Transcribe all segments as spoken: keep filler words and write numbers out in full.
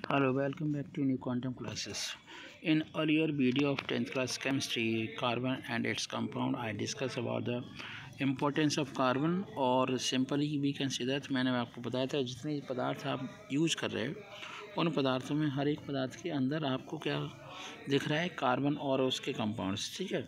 Hello, welcome back to new quantum classes. In earlier video of tenth class chemistry, carbon and its compound, I discussed about the importance of carbon और simply भी consider मैंने आपको बताया था जितने पदार्थ आप यूज कर रहे हो उन पदार्थों में हर एक पदार्थ के अंदर आपको क्या दिख रहा है, कार्बन और उसके कंपाउंड्स। ठीक है,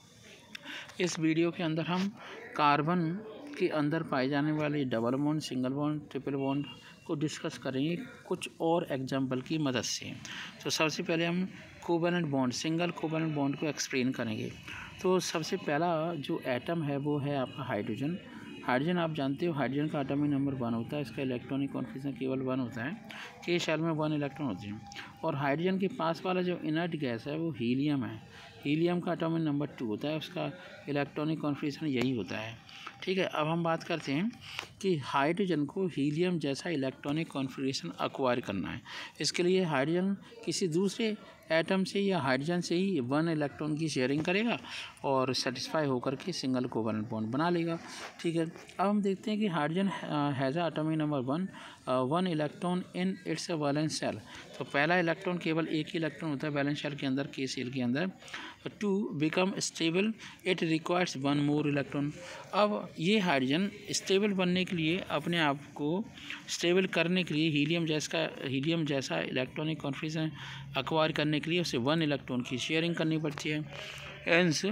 इस वीडियो के अंदर हम कार्बन के अंदर पाए जाने वाले double bond, single bond, triple bond को डिस्कस करेंगे कुछ और एग्जाम्पल की मदद से। तो सबसे पहले हम covalent bond, single covalent bond को एक्सप्लेन करेंगे। तो सबसे पहला जो एटम है वो है आपका हाइड्रोजन। हाइड्रोजन आप जानते हो हाइड्रोजन का एटॉमिक नंबर वन होता है, इसका इलेक्ट्रॉनिक कॉन्फिगरेशन केवल वन होता है, के शेल में वन इलेक्ट्रॉन होते हैं। और हाइड्रोजन के पास वाला जो इनर्ट गैस है वो हीलियम है, हीलियम का एटॉमिक नंबर टू होता है, उसका इलेक्ट्रॉनिक कॉन्फिगरेशन यही होता है। ठीक है, अब हम बात करते हैं कि हाइड्रोजन को हीलियम जैसा इलेक्ट्रॉनिक कॉन्फिगरेशन एक्वायर करना है। इसके लिए हाइड्रोजन किसी दूसरे एटम से या हाइड्रोजन से ही वन इलेक्ट्रॉन की शेयरिंग करेगा और सेटिस्फाई होकर के सिंगल कोवैलेंट बॉन्ड बना लेगा। ठीक है, अब हम देखते हैं कि hydrogen has a atomic number one one electron in its valence shell. तो पहला इलेक्ट्रॉन केवल एक ही इलेक्ट्रॉन होता है वैलेंस शेल के अंदर, के शेल के अंदर। To become stable it requires one more electron. अब ये हाइड्रोजन स्टेबल बनने के लिए, अपने आप को स्टेबल करने के लिए हीलियम जैसा हीलियम जैसा इलेक्ट्रॉनिक कॉन्फिगरेशन एक्वायर करने के लिए उसे वन इलेक्ट्रॉन की शेयरिंग करनी पड़ती है। And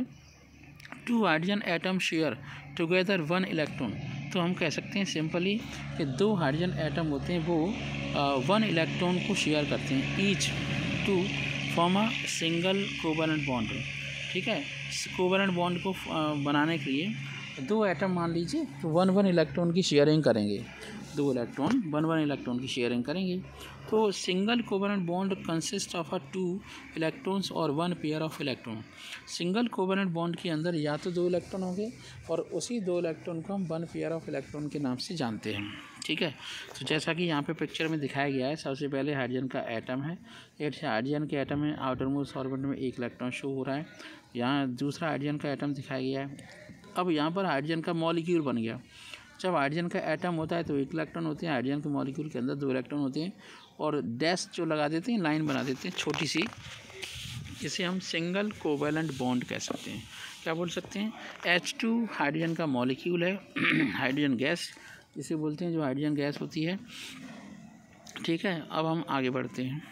two hydrogen atom share together one electron. तो हम कह सकते हैं सिंपली कि दो हाइड्रोजन एटम होते हैं वो वन इलेक्ट्रॉन को शेयर करते हैं, each to form a single covalent bond. ठीक है, कोवैलेंट बॉन्ड को uh, बनाने के लिए दो एटम मान लीजिए तो वन वन इलेक्ट्रॉन की शेयरिंग करेंगे, दो इलेक्ट्रॉन वन वन इलेक्ट्रॉन की शेयरिंग करेंगे। तो single covalent bond consist of a two electrons और one pair of electron. Single covalent bond के अंदर या तो दो इलेक्ट्रॉन होंगे और उसी दो इलेक्ट्रॉन को हम वन पेयर ऑफ इलेक्ट्रॉन के नाम से जानते हैं। ठीक है, तो जैसा कि यहाँ पे पिक्चर में दिखाया गया है, सबसे पहले हाइड्रोजन का एटम है, एक हाइड्रोजन के एटम में आउटर मोस्ट ऑर्बिट में एक इलेक्ट्रॉन शो हो रहा है। यहाँ दूसरा हाइड्रोजन का एटम दिखाया गया है। अब यहाँ पर हाइड्रोजन का मॉलिक्यूल बन गया। जब हाइड्रोजन का एटम होता है तो एक इलेक्ट्रॉन होते हैं, हाइड्रोजन के मॉलिक्यूल के अंदर दो इलेक्ट्रॉन होते हैं और डैश जो लगा देते हैं, लाइन बना देते हैं छोटी सी, इसे हम सिंगल कोवैलेंट बॉन्ड कह सकते हैं। क्या बोल सकते हैं? एच टू हाइड्रोजन का मॉलिक्यूल है, हाइड्रोजन गैस जिसे बोलते हैं, जो हाइड्रोजन गैस होती है। ठीक है, अब हम आगे बढ़ते हैं।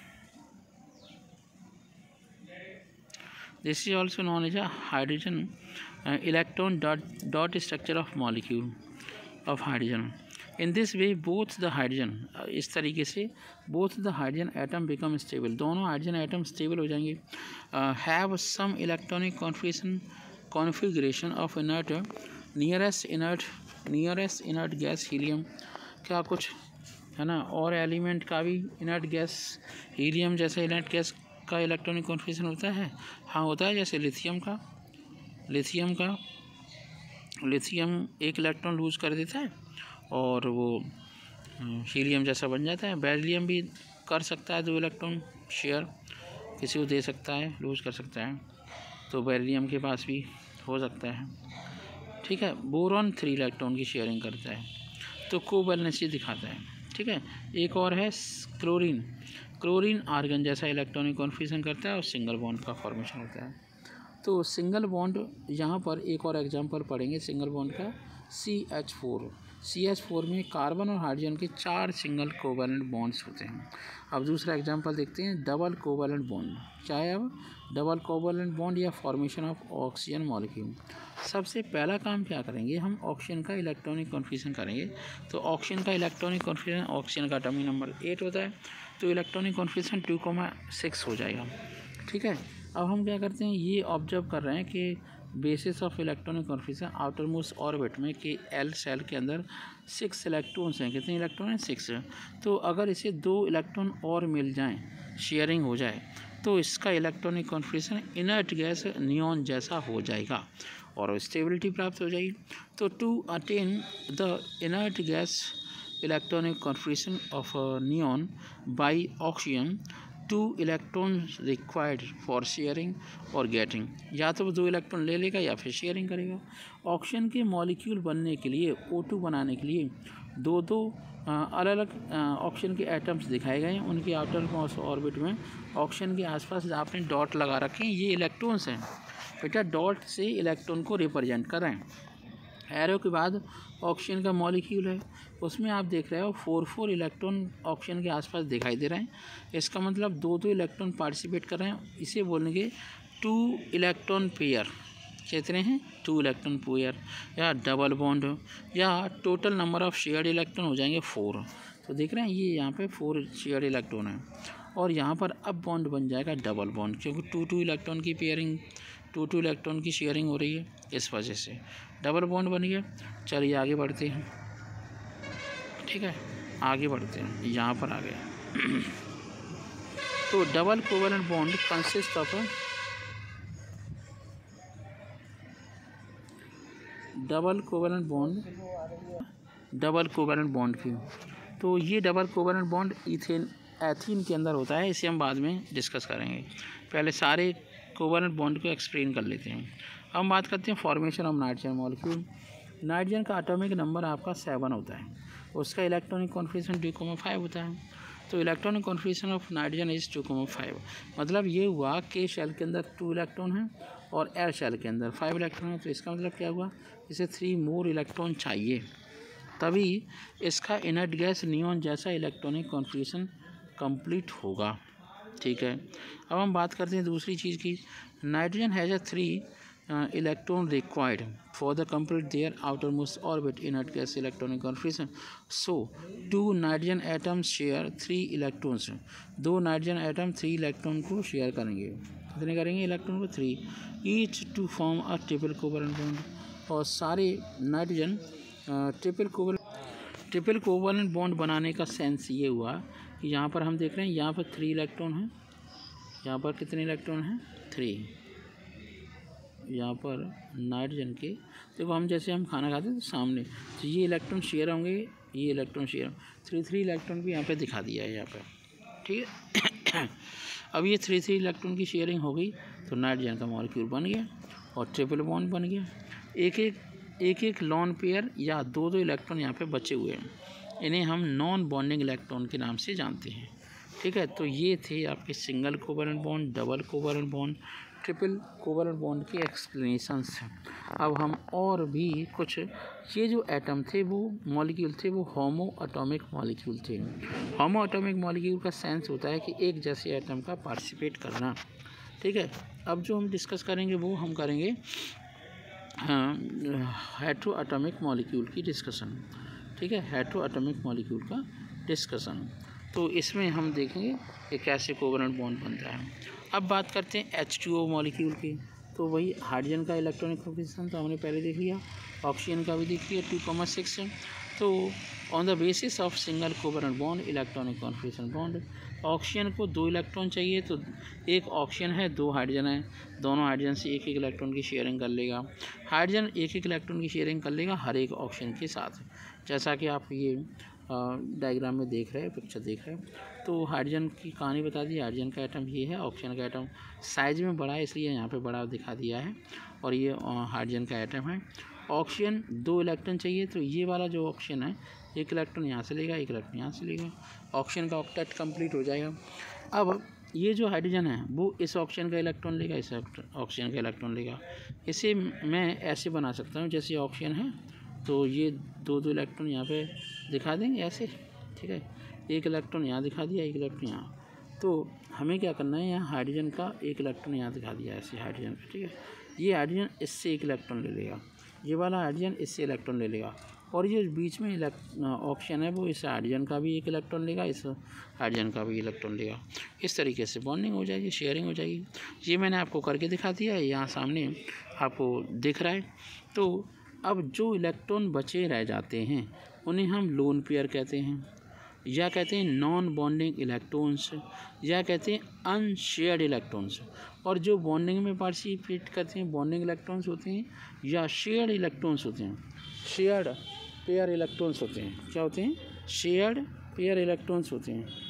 This is also known as a hydrogen electron dot dot structure of molecule of hydrogen. In this way both the hydrogen, इस तरीके से both the hydrogen atom become stable, दोनों हाइड्रोजन एटम स्टेबल हो जाएंगे। Have same electronic configuration configuration of inert nearest inert nearest inert gas helium. क्या कुछ है ना, और एलिमेंट का भी इनर्ट गैस हीलियम जैसे इनर्ट गैस का इलेक्ट्रॉनिक कॉन्फिगरेशन होता है? हाँ होता है, जैसे लिथियम का लिथियम का लिथियम एक इलेक्ट्रॉन लूज कर देता है और वो हीलियम जैसा बन जाता है। बेरिलियम भी कर सकता है दो इलेक्ट्रॉन शेयर, किसी को दे सकता है, लूज कर सकता है, तो बेरिलियम के पास भी हो सकता है। ठीक है, बोरॉन थ्री इलेक्ट्रॉन की शेयरिंग करता है, तो कोवैलेंसी दिखाता है। ठीक है, एक और है क्लोरीन। क्लोरीन आर्गन जैसा इलेक्ट्रॉनिक कॉन्फिगरेशन करता है और सिंगल बॉन्ड का फॉर्मेशन होता है। तो सिंगल बॉन्ड, यहाँ पर एक और एग्जांपल पढ़ेंगे सिंगल बॉन्ड का, C H four. C H four में कार्बन और हाइड्रोजन के चार सिंगल कोवैलेंट बॉन्ड्स होते हैं। अब दूसरा एग्जांपल देखते हैं, डबल कोवैलेंट बॉन्ड। क्या है अब? डबल कोवैलेंट बॉन्ड या फॉर्मेशन ऑफ ऑक्सीजन मॉलिक्यूल। सबसे पहला काम क्या करेंगे, हम ऑक्सीजन का इलेक्ट्रॉनिक कॉन्फिगरेशन करेंगे। तो ऑक्सीजन का इलेक्ट्रॉनिक कॉन्फिगरेशन, ऑक्सीजन का एटॉमिक नंबर एट होता है, तो electronic configuration two comma six हो जाएगा। ठीक है, अब हम क्या करते हैं, ये ऑब्जर्व कर रहे हैं कि basis of electronic configuration outer most orbit में कि एल सेल के अंदर सिक्स इलेक्ट्रॉन्स हैं। कितने इलेक्ट्रॉन हैं? सिक्स। तो अगर इसे दो इलेक्ट्रॉन और मिल जाएं, शेयरिंग हो जाए, तो इसका electronic configuration inert gas neon जैसा हो जाएगा और स्टेबिलिटी प्राप्त हो जाएगी। तो to attain the inert gas electronic configuration of neon by oxygen, two electron required for sharing और गेटिंग। या तो वो दो इलेक्ट्रॉन ले लेगा या फिर शेयरिंग करेगा। ऑक्सीजन के मॉलिक्यूल बनने के लिए, ओ टू बनाने के लिए दो दो अलग अलग ऑक्सीजन के एटम्स दिखाए गए हैं, उनके आउटर मोस्ट ऑर्बिट में ऑक्सीजन के आसपास आपने डॉट लगा रखे हैं, ये इलेक्ट्रॉन्स हैं बेटा। डॉट से इलेक्ट्रॉन को रिप्रेजेंट कर रहे हैं। एरो के बाद ऑक्सीजन का मॉलिक्यूल है, उसमें आप देख रहे हो फोर फोर इलेक्ट्रॉन ऑक्सीजन के आसपास दिखाई दे रहे हैं। इसका मतलब दो दो इलेक्ट्रॉन पार्टिसिपेट कर रहे हैं, इसे बोलेंगे टू इलेक्ट्रॉन पेयर। कहते हैं टू इलेक्ट्रॉन पेयर या डबल बॉन्ड, या total number of shared electron हो जाएंगे फोर। तो देख रहे हैं ये यहाँ पे फोर शेयर्ड इलेक्ट्रॉन है, और यहाँ पर अब बॉन्ड बन जाएगा डबल बॉन्ड, क्योंकि टू टू इलेक्ट्रॉन की पेयरिंग, टू टू इलेक्ट्रॉन की शेयरिंग हो रही है, इस वजह से डबल बॉन्ड बन गया। चलिए आगे बढ़ते हैं, ठीक है आगे बढ़ते हैं, यहाँ पर आ गया। तो double covalent bond consist of double covalent bond double covalent bond की। तो ये double covalent bond ethane ethene के अंदर होता है, इसे हम बाद में डिस्कस करेंगे। पहले सारे कोवेलेंट बॉन्ड को एक्सप्लेन कर लेते हैं। अब हम बात करते हैं formation of nitrogen molecule. Nitrogen का एटॉमिक नंबर आपका सेवन होता है, उसका electronic configuration two comma five होता है। तो electronic configuration of nitrogen is two comma five, मतलब ये हुआ के शेल के अंदर टू इलेक्ट्रॉन है और एल शेल के अंदर फाइव इलेक्ट्रॉन है। तो इसका मतलब क्या हुआ, इसे थ्री मोर इलेक्ट्रॉन चाहिए, तभी इसका इनर्ट गैस नियॉन जैसा इलेक्ट्रॉनिक कॉन्फिगरेशन कंप्लीट होगा। ठीक है, अब हम बात करते हैं दूसरी चीज़ की। Nitrogen has a three electron required for the complete their outer most orbit inert gas electronic configuration. So two nitrogen atoms share three electrons, दो नाइट्रोजन एटम थ्री इलेक्ट्रॉन को शेयर करेंगे। कितने करेंगे इलेक्ट्रॉन को, three, each to form a triple covalent bond. और सारे nitrogen triple covalent triple covalent bond बनाने का सेंस ये हुआ कि यहाँ पर हम देख रहे हैं यहाँ पर थ्री इलेक्ट्रॉन हैं, यहाँ पर कितने इलेक्ट्रॉन हैं, थ्री। यहाँ पर नाइट्रोजन के देखो, हम जैसे हम खाना खाते हैं तो सामने, तो ये इलेक्ट्रॉन शेयर होंगे, ये electron share, three three electron भी यहाँ पे दिखा दिया है यहाँ पर, ठीक है। अब ये थ्री थ्री इलेक्ट्रॉन की शेयरिंग हो गई, तो नाइट्रोजन का मॉलिक्यूल बन गया और ट्रिपल बॉन्ड बन गया। एक एक एक एक लॉन पेयर या दो दो इलेक्ट्रॉन यहाँ पे बचे हुए हैं, इन्हें हम नॉन बॉन्डिंग इलेक्ट्रॉन के नाम से जानते हैं। ठीक है, तो ये थे आपके single covalent bond, double covalent bond, triple covalent bond के एक्सप्लेनेशंस हैं। अब हम और भी कुछ, ये जो एटम थे वो मॉलिक्यूल थे वो होमो एटॉमिक मॉलिक्यूल थे। होमो एटॉमिक मॉलिक्यूल का सेंस होता है कि एक जैसे एटम का पार्टिसिपेट करना। ठीक है, अब जो हम डिस्कस करेंगे वो हम करेंगे हेट्रो एटॉमिक मॉलिक्यूल की डिस्कशन। ठीक है, हेट्रो एटॉमिक मॉलिक्यूल का डिस्कशन, तो इसमें हम देखेंगे कि कैसे कोवेलेंट बॉन्ड बनता है। अब बात करते हैं एच टू ओ मॉलिक्यूल की। तो वही हाइड्रोजन का इलेक्ट्रॉनिक कॉन्फिगरेशन तो हमने पहले देख लिया, ऑक्सीजन का भी देख लिया, टू कॉमा सिक्स है। तो on the basis of single covalent bond electronic configuration bond, oxygen को दो इलेक्ट्रॉन चाहिए, तो एक ऑक्सीजन है, दो हाइड्रोजन है, दोनों हाइड्रोजन से एक एक इलेक्ट्रॉन की शेयरिंग कर लेगा। हाइड्रोजन एक एक इलेक्ट्रॉन की शेयरिंग कर लेगा हर एक ऑक्सीजन के साथ, जैसा कि आप ये डायग्राम में देख रहे हैं, पिक्चर देख रहे हैं। तो हाइड्रोजन की कहानी बता दी, हाइड्रोजन का एटम ये है, ऑक्सीजन का एटम साइज में बड़ा है इसलिए यहाँ पे बड़ा दिखा दिया है, और ये हाइड्रोजन का एटम है। ऑक्सीजन दो इलेक्ट्रॉन चाहिए, तो ये वाला जो ऑक्सीजन है एक इलेक्ट्रॉन यहाँ से लेगा, एक इलेक्ट्रॉन यहाँ से लेगा, ऑक्सीजन का ऑक्टेट कंप्लीट हो जाएगा। अब ये जो हाइड्रोजन है वो इस ऑक्सीजन का इलेक्ट्रॉन लेगा, इस ऑक्सीजन का इलेक्ट्रॉन लेगा। इसे मैं ऐसे बना सकता हूँ, जैसे ऑक्सीजन है तो ये दो दो इलेक्ट्रॉन यहाँ पे दिखा देंगे ऐसे, ठीक है, एक इलेक्ट्रॉन यहाँ दिखा दिया, एक इलेक्ट्रॉन यहाँ। तो हमें क्या करना है, यहाँ हाइड्रोजन का एक इलेक्ट्रॉन यहाँ दिखा दिया ऐसे हाइड्रोजन का, ठीक है। ये हाइड्रोजन इससे एक इलेक्ट्रॉन ले लेगा, ये वाला हाइड्रोजन इससे इलेक्ट्रॉन ले लेगा, और ये बीच में ऑक्सीजन है वो इस हाइड्रोजन का भी एक इलेक्ट्रॉन लेगा, इस हाइड्रोजन का भी इलेक्ट्रॉन लेगा। इस तरीके से बॉन्डिंग हो जाएगी, शेयरिंग हो जाएगी। ये मैंने आपको करके दिखा दिया है, यहाँ सामने आपको दिख रहा है। तो अब जो इलेक्ट्रॉन बचे रह जाते हैं उन्हें हम लोन पेयर कहते हैं, या कहते हैं नॉन बॉन्डिंग इलेक्ट्रॉन्स, या कहते हैं अनशेयर्ड इलेक्ट्रॉन्स। और जो बॉन्डिंग में पार्टिसिपेट करते हैं बॉन्डिंग इलेक्ट्रॉन्स होते हैं, या शेयर्ड इलेक्ट्रॉन्स होते हैं, शेयर्ड पेयर इलेक्ट्रॉन्स होते हैं। क्या होते हैं, शेयर्ड पेयर इलेक्ट्रॉन्स होते हैं।